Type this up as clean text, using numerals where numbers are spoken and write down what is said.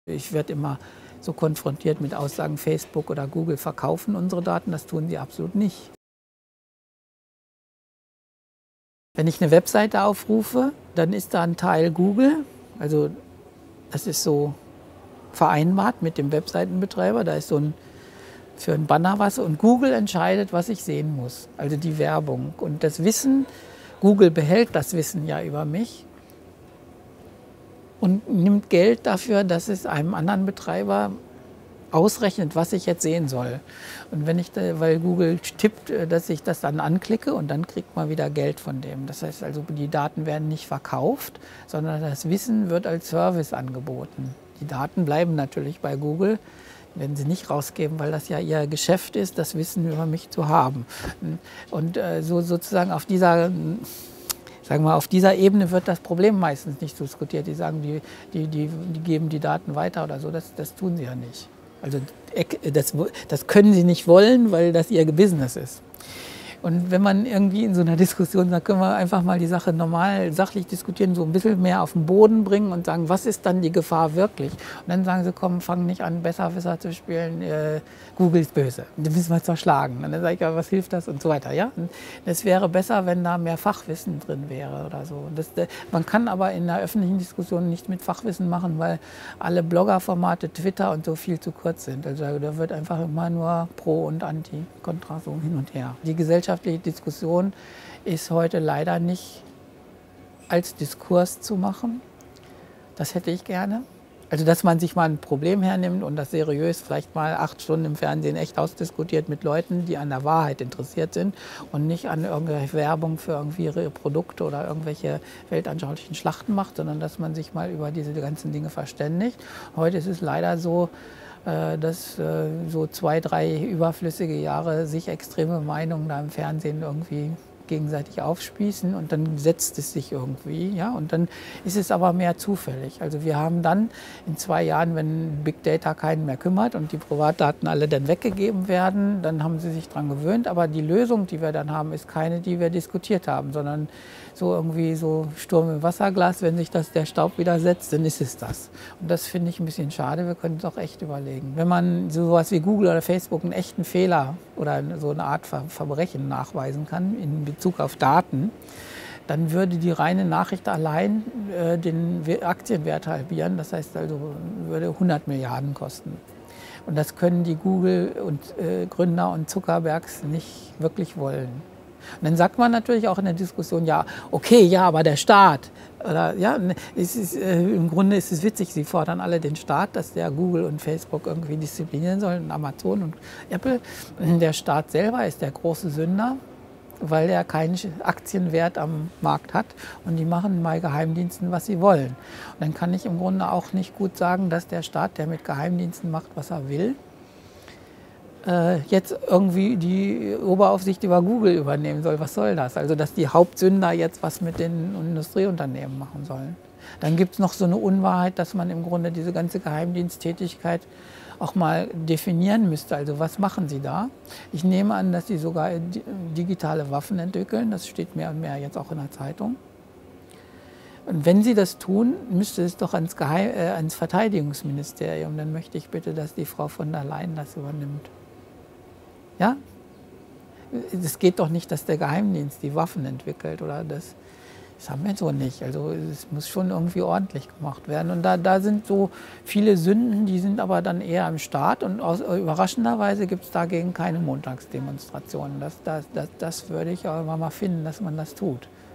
Ich werde immer so konfrontiert mit Aussagen, Facebook oder Google verkaufen unsere Daten. Das tun sie absolut nicht. Wenn ich eine Webseite aufrufe, dann ist da ein Teil Google. Also das ist so vereinbart mit dem Webseitenbetreiber. Da ist so ein für ein Banner was und Google entscheidet, was ich sehen muss. Also die Werbung. Und das Wissen, Google behält das Wissen ja über mich und nimmt Geld dafür, dass es einem anderen Betreiber ausrechnet, was ich jetzt sehen soll. Und wenn ich, weil Google tippt, dass ich das dann anklicke und dann kriegt man wieder Geld von dem. Das heißt also, die Daten werden nicht verkauft, sondern das Wissen wird als Service angeboten. Die Daten bleiben natürlich bei Google, werden sie nicht rausgeben, weil das ja ihr Geschäft ist, das Wissen über mich zu haben. Und so sozusagen auf dieser, sagen wir, auf dieser Ebene wird das Problem meistens nicht diskutiert. Die sagen, die geben die Daten weiter oder so, das tun sie ja nicht. Also das können sie nicht wollen, weil das ihr Business ist. Und wenn man irgendwie in so einer Diskussion sagt, können wir einfach mal die Sache normal, sachlich diskutieren, so ein bisschen mehr auf den Boden bringen und sagen, was ist dann die Gefahr wirklich? Und dann sagen sie, komm, fang nicht an, Besserwisser zu spielen, Google ist böse, den müssen wir zerschlagen. Und dann sage ich, ja, was hilft das und so weiter. Ja? Es wäre besser, wenn da mehr Fachwissen drin wäre oder so. Man kann aber in der öffentlichen Diskussion nichts mit Fachwissen machen, weil alle Bloggerformate, Twitter und so viel zu kurz sind. Also da wird einfach immer nur Pro und Anti, Kontra so hin und her. Die gesellschaftliche Diskussion ist heute leider nicht als Diskurs zu machen. Das hätte ich gerne. Also dass man sich mal ein Problem hernimmt und das seriös vielleicht mal 8 Stunden im Fernsehen echt ausdiskutiert mit Leuten, die an der Wahrheit interessiert sind und nicht an irgendwelche Werbung für irgendwie ihre Produkte oder irgendwelche weltanschaulichen Schlachten macht, sondern dass man sich mal über diese ganzen Dinge verständigt. Heute ist es leider so, dass so 2, 3 überflüssige Jahre sich extreme Meinungen da im Fernsehen irgendwie gegenseitig aufspießen und dann setzt es sich irgendwie, ja, und dann ist es aber mehr zufällig. Also wir haben dann in 2 Jahren, wenn Big Data keinen mehr kümmert und die Privatdaten alle dann weggegeben werden, dann haben sie sich dran gewöhnt, aber die Lösung, die wir dann haben, ist keine, die wir diskutiert haben, sondern so irgendwie so Sturm im Wasserglas, wenn sich der Staub wieder setzt, dann ist es das. Und das finde ich ein bisschen schade, wir können es auch echt überlegen. Wenn man sowas wie Google oder Facebook einen echten Fehler oder so eine Art Verbrechen nachweisen kann in Bezug auf Daten, dann würde die reine Nachricht allein den Aktienwert halbieren. Das heißt also, würde 100 Milliarden kosten. Und das können die Google und Gründer und Zuckerbergs nicht wirklich wollen. Und dann sagt man natürlich auch in der Diskussion, ja, okay, ja, aber der Staat. Oder, ja, im Grunde ist es witzig, sie fordern alle den Staat, dass der Google und Facebook irgendwie disziplinieren sollen, und Amazon und Apple. Der Staat selber ist der große Sünder, weil er keinen Aktienwert am Markt hat und die machen bei Geheimdiensten, was sie wollen. Und dann kann ich im Grunde auch nicht gut sagen, dass der Staat, der mit Geheimdiensten macht, was er will, jetzt irgendwie die Oberaufsicht über Google übernehmen soll. Was soll das? Also dass die Hauptsünder jetzt was mit den Industrieunternehmen machen sollen. Dann gibt es noch so eine Unwahrheit, dass man im Grunde diese ganze Geheimdiensttätigkeit auch mal definieren müsste. Also was machen sie da? Ich nehme an, dass sie sogar digitale Waffen entwickeln. Das steht mehr und mehr jetzt auch in der Zeitung. Und wenn sie das tun, müsste es doch ans Verteidigungsministerium. Dann möchte ich bitte, dass die Frau von der Leyen das übernimmt. Ja? Es geht doch nicht, dass der Geheimdienst die Waffen entwickelt oder das. Das haben wir so nicht. Also es muss schon irgendwie ordentlich gemacht werden. Und da sind so viele Sünden, die sind aber dann eher im Staat. Und überraschenderweise gibt es dagegen keine Montagsdemonstrationen. Das würde ich aber mal finden, dass man das tut.